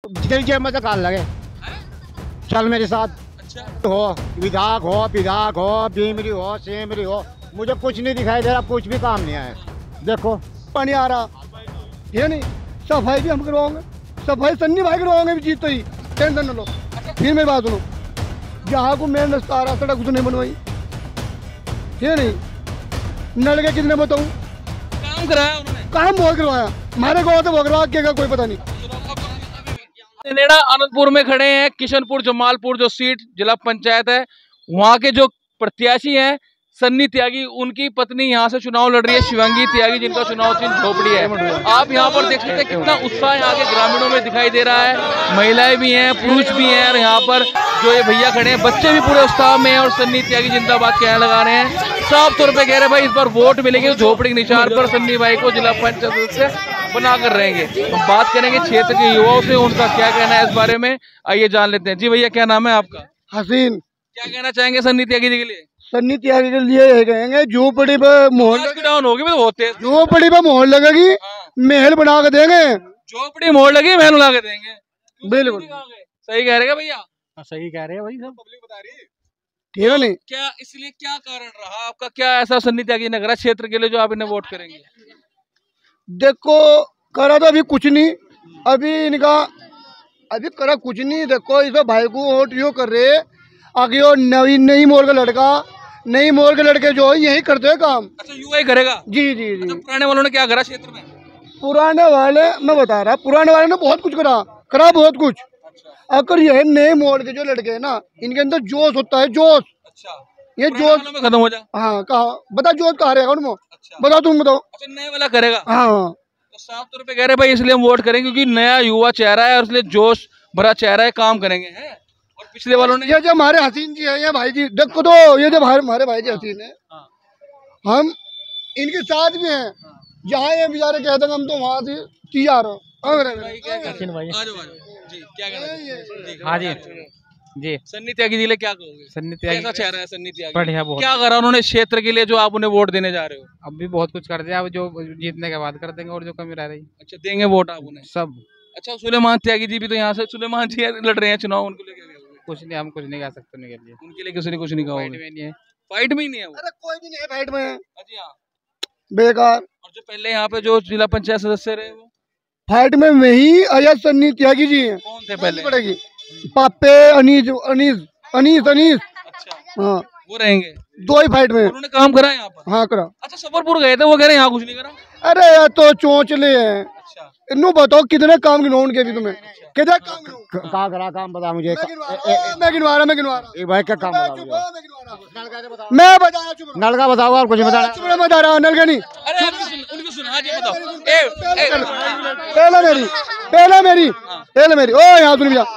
तेरी जेब में से काल लगे, चल मेरे साथ। अच्छा हो विधायक हो, विधायक हो, बीमरी हो, सेमरी हो, मुझे कुछ नहीं दिखाई दे रहा, कुछ भी काम नहीं आया। देखो पानी आ रहा ये नहीं, सफाई भी हम करवाओगे, सफाई सन्नी भाई करवाओगे भी जीत तो ही, टेंशन न लो। फिर मेरी बात सुनो, जहाँ को मेन रास्ता आ रहा सड़क कुछ नहीं बनवाई, ये नहीं, नलके कितने बताऊँ, काम कराया उन्होंने, काम बहुत करवाया, हमारे गाँव तो बहुत करवा के कोई पता नहीं। नेड़ा आनंदपुर में खड़े हैं, किशनपुर जमालपुर जो सीट जिला पंचायत है, वहाँ के जो प्रत्याशी हैं सन्नी त्यागी, उनकी पत्नी यहाँ से चुनाव लड़ रही है शिवांगी त्यागी, जिनका चुनाव चिन्ह झोपड़ी है। आप यहाँ पर देख सकते हैं कितना उत्साह यहाँ के ग्रामीणों में दिखाई दे रहा है, महिलाएं भी हैं, पुरुष भी हैं, और यहाँ पर जो ये भैया खड़े हैं बच्चे भी पूरे उत्साह में हैं और सन्नी त्यागी जिंदाबाद कहने लगा रहे हैं। साफ तौर पर कह रहे हैं भाई इस बार वोट मिलेंगे झोपड़ी के निशान पर सन्नी भाई को जिला पंचायत सदस्य बना कर रहेंगे। हम बात करेंगे क्षेत्र के युवाओं से, उनका क्या कहना है इस बारे में, आइए जान लेते हैं। जी भैया क्या नाम है आपका? हसीन। क्या कहना चाहेंगे सन्नी त्यागी जी के लिए? सन्नी त्यागी के लिए यही कहेंगे, झोपड़ी पे मोहर डाउन होगी तो होते, झोपड़ी पे मोहर लगेगी, महल बना के देंगे, झोपड़ी मोड़ लगी महल बना के देंगे। बिल्कुल सही कह रहे हैं भैया, सही कह रहे हैं भाई सब, पब्लिक बता रही है। ठीक है नहीं? क्या इसलिए क्या कारण रहा आपका, क्या ऐसा सन्नी त्यागी नगर क्षेत्र के लिए जो आप इन्हें वोट करेंगे? देखो करा तो अभी कुछ नहीं, अभी इनका अभी करा कुछ नहीं। देखो इस भाई को वोट यो कर रहे, आगे वो नई मोड़ का लड़का, नई मोड़ के लड़के जो है यही करते हैं काम। अच्छा युवा ही करेगा? जी जी जी। अच्छा, पुराने वालों ने क्या करा क्षेत्र में? पुराने वाले मैं बता रहा, पुराने वाले ने बहुत कुछ करा बहुत कुछ। अगर यह नए मोड़ के जो लड़के हैं ना, इनके अंदर जोश होता है, जोश। अच्छा ये जोश में खत्म हो जा। हाँ कहा बता, जोश कहा रहेगा उनमें? अच्छा बताओ तुम बताओ। अच्छा नए वाला करेगा? हाँ तो साफ तौर पे कह रहे भाई इसलिए हम वोट करेंगे क्योंकि नया युवा चेहरा है और इसलिए जोश भरा चेहरा है, काम करेंगे हैं। और पिछले वालों ने ये जो हमारे हसीन जी है, ये भाई जी देखो तो, ये जो हमारे भाई जी हसीन है, हम इनके साथ भी हैं। जहाँ ये बेचारे कहते हैं हम तो वहाँ से तैयार हो। हाँ जी जी। सन्नी त्यागी जी क्या कहोगे? सन्नी त्यागी कैसा चेहरा है सन्नी त्यागी? बढ़िया, बहुत। क्या करा उन्होंने क्षेत्र के लिए जो आप उन्हें वोट देने जा रहे हो? अब भी बहुत कुछ कर दिया, अब जो जीतने के बाद कर देंगे और जो कमी रह रही अच्छा देंगे वोट आप उन्हें सब। अच्छा सुलेमान त्यागी जी भी तो यहाँ से, सुलेमान जी लड़ रहे हैं चुनाव, उनके लिए क्या कहोगे? कुछ नहीं, हम कुछ नहीं कह सकते उनके लिए, उनके लिए किसी ने कुछ नहीं कहा? फाइट में नहीं है, फाइट में ही नहीं है वो? अरे कोई भी नहीं है फाइट में, अच्छा बेकार। और जो पहले यहाँ पे जो जिला पंचायत सदस्य रहे वो फाइट में वही अजय सन्नी त्यागी जी हैं। कौन थे पहले? पड़ेगी पापे अनीस अनीस अनीस अनीस, अच्छा हाँ वो रहेंगे दो ही फाइट में। उन्होंने काम करा यहाँ पर? हाँ करा। अच्छा सफरपुर गए थे, वो कह रहे हैं यहाँ कुछ नहीं करा। अरे यार तो चोंचले हैं, अच्छा इन्हों बताओ कितने काम गिनवाओ उनके भी तुम्हें, कितने काम गिनवाओ? कहाँ करा काम बता मुझे। मैं गिनवा रहा एक भाई क्या काम बता मुझे। मैं बता रहा, चुप नलका बताओ और कुछ बता। चुप रहो, मैं बता रहा हूँ, नलका नहीं। अरे उनको सुन, हाँ जी बताओ। पहले मेरी ओ यहाँ सुन भैया,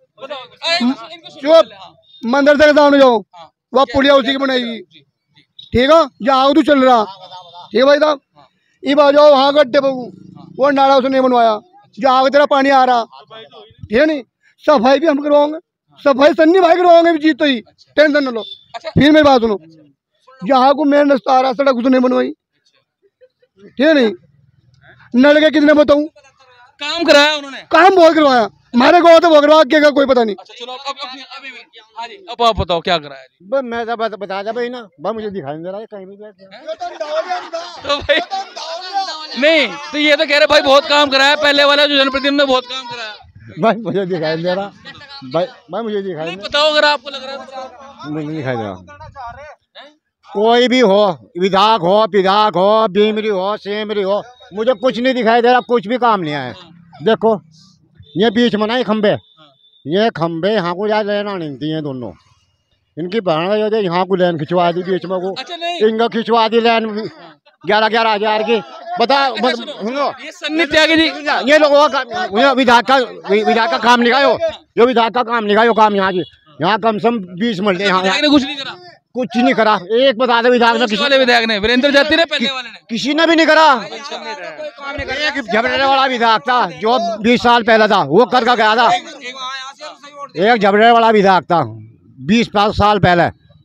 चुप, मंदिर के सामने जाओ, वह पुलिया उसी की बनाएगी, ठीक है? जहाँ तू चल रहा, ठीक है भाई साहब, ये बात जाओ वहाँ गड्ढे बगू, वो नाला उसने नहीं बनवाया, जहाँ तेरा पानी आ रहा, ठीक है नहीं? सफाई भी हम करवाओगे, सफाई सन्नी भाई करवाओगे भी जीत तो ही, टेंशन न लो। फिर मेरी बात सुनो, जहाँ को मेन रास्ता आ रहा सड़क उसने नहीं बनवाई, ठीक है नहीं? नलके कितने बताऊँ, काम कराया उन्होंने, काम बहुत करवाया, हमारे गाँव तो बहुत करवा के कोई पता नहीं। अच्छा चलो अब आप बताओ क्या कराया जी? बस मैं सब बता दे भाई ना, बस मुझे दिखाई नहीं दे रहा है कहीं भी। तो भाई नहीं तो ये तो कह रहे भाई बहुत काम कराया, पहले वाला जो जनप्रतिनिधि ने बहुत काम कराया। भाई मुझे दिखाई नहीं दे रहा, भाई मुझे दिखाई नहीं बताओ अगर आपको लग रहा है। नहीं दिखाई दे रहा। कोई भी हो, विधायक हो, विधायक हो, बीमरी हो, सेमरी हो, मुझे कुछ नहीं दिखाई दे रहा, कुछ भी काम नहीं आया। देखो ये बीच में ना ये खंबे यहाँ को जा लेना नहीं थी, ये दोनों इनकी बहन यहाँ को लाइन खिंचवा दी बीच में को। अच्छा इनको खिंचवा दी लाइन 11,000 की। बता ये सन्नी त्यागी जी ये लोगों का विधायक का काम निकायो, जो विधायक का काम निकायो काम यहाँ कम से कम 20 मिनट यहाँ कुछ नहीं करा। एक बता दे विधायक ने, किसी विधायक ने, वीरेंद्र जाति ने, पहले वाले ने, किसी ने भी नहीं करा। एक झबड़े वाला विधायक था जो 20 साल पहले था, वो करके गया था। एक झबड़े वाला विधायक था 20 साल पहले,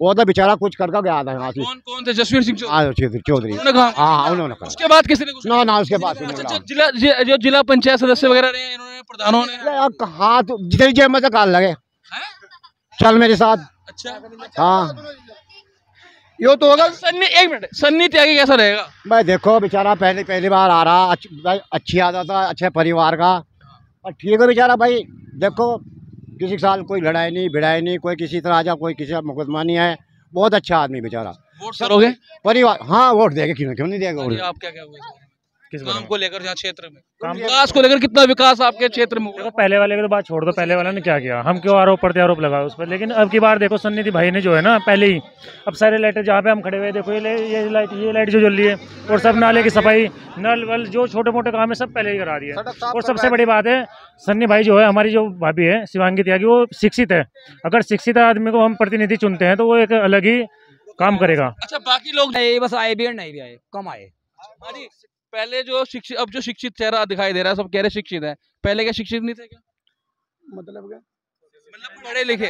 वो तो बेचारा कुछ करके गया था यहाँ से। कौन कौन थे? जसवीर सिंह चौधरी उन्होंने कहा? हाँ उन्होंने कहा। उसके बाद किसी ने कुछ? ना उसके बाद अच्छा, जो जिला पंचायत सदस्य वगैरह रहे हैं, इन्होंने, प्रधानों ने? हाँ तो जितनी जेब में से काल लगे, चल मेरे साथ। अच्छा, हाँ यो तो होगा। सन्नी, एक मिनट, सन्नी त्यागी कैसा रहेगा? भाई देखो बेचारा पहली बार आ रहा, अच्छी आदत था, अच्छे परिवार का, और ठीक है बेचारा। भाई देखो किसी साल कोई लड़ाई नहीं भिड़ाई नहीं, कोई किसी तरह जा, कोई किसी का मुकदमा नहीं है, बहुत अच्छा आदमी बेचारा। वोट करोगे? परिवार हाँ वोट देगा, क्यों नहीं देगा वोट। आप क्या हुआ किस काम को लेकर, यहाँ क्षेत्र में विकास को लेकर कितना विकास आपके क्षेत्र में हुआ? पहले वाले की तो बात छोड़ दो, पहले वाला ने क्या किया, हम क्यों आरोप प्रत्यारोप लगाए उस पर। लेकिन अब की बार देखो सन्नी भाई ने जो है ना, पहले ही अब सारे लाइटें जहाँ पे हम खड़े हुए, देखो ये लाइट जो जल रही है, और सब नाले की सफाई, नल वल जो छोटे मोटे काम है सब पहले ही करा दिए। और सबसे बड़ी बात है, सन्नी भाई जो है, हमारी जो भाभी है शिवांगी त्यागी, वो शिक्षित है। अगर शिक्षित आदमी को हम प्रतिनिधि चुनते हैं तो वो एक अलग ही काम करेगा। अच्छा, बाकी लोग बस आए भी और नहीं भी आए, कम आए। पहले जो शिक्षित, अब जो शिक्षित चेहरा दिखाई दे रहा है, सब कह रहे शिक्षित है, पहले क्या शिक्षित नहीं थे क्या? मतलब क्या? मतलब पढ़े लिखे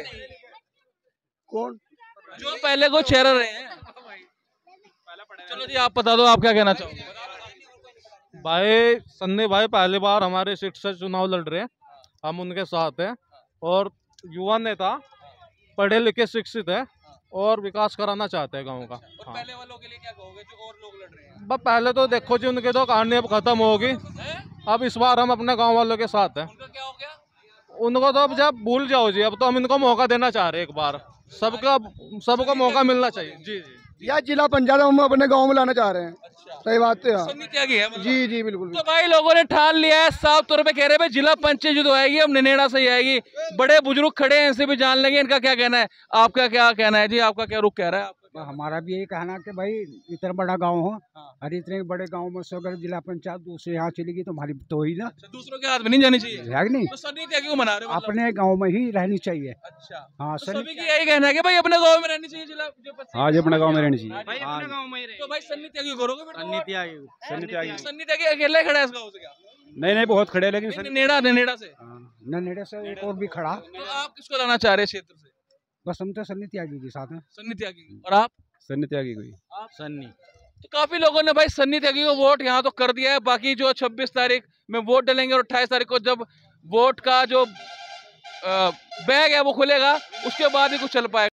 कौन जो पहले को चेहरा रहे हैं? चलो जी, आप बता दो, आप क्या कहना चाहोगे? भाई सन्नी भाई पहली बार हमारे सीट से चुनाव लड़ रहे हैं, हम उनके साथ हैं, और युवा नेता, पढ़े लिखे शिक्षित है, और विकास कराना चाहते हैं गांव का। और पहले वालों के लिए क्या कहोगे जो और लोग लड़ रहे हैं? बस पहले तो देखो जी, उनके तो कहानी अब खत्म होगी। अब इस बार हम अपने गांव वालों के साथ हैं। उनका क्या हो गया? उनको तो अब जब भूल जाओ जी, अब तो हम इनको मौका देना चाह रहे हैं एक बार। सबको मौका मिलना चाहिए। जी जी, या जिला पंचायत हम अपने गांव में लाना चाह रहे हैं। सही बात है। सन्नी त्यागी है मतलब? जी जी बिल्कुल। तो भाई लोगों ने ठान लिया है, साफ तौर पे कह रहे हैं भाई जिला पंचायत जो आएगी अब ननेड़ा से ही आएगी। बड़े बुजुर्ग खड़े हैं, इनसे भी जान लेंगे इनका क्या कहना है। आपका क्या कहना है जी? आपका क्या रुख कह रहा है? हमारा भी यही कहना कि भाई इतना बड़ा गांव हो, और इतने बड़े गांव में से अगर जिला पंचायत दूसरे यहाँ चलेगी तो हमारी तो ही ना, दूसरों के हाथ में नहीं जानी चाहिए, है कि नहीं? तो सन्नी त्यागी को मना रहे हो मतलब? अपने गांव में ही रहनी चाहिए। अच्छा, हाँ तो सभी की यही कहना है कि भाई अपने गांव में रहनी चाहिए जिला हाँ जी अपने गाँव में रहनी चाहिए। तो भाई सन्नी त्यागी करोगे फिर? सन्नी त्यागी अकेला ही खड़ा है इस गाँव से क्या? नहीं बहुत खड़े, लेकिन ननेड़ा से। नेड़े से एक और भी खड़ा। तो आप किसको लाना चाह रहे हैं क्षेत्र से? बस हम तो सन्नी त्यागी के साथ हैं। सन्नी त्यागी। और आप? सन्नी त्यागी कोई आप? सन्नी। तो काफी लोगों ने भाई सन्नी त्यागी को वोट यहाँ तो कर दिया है। बाकी जो 26 तारीख में वोट डालेंगे और 28 तारीख को जब वोट का जो बैग है वो खुलेगा, उसके बाद ही कुछ चल पाएगा।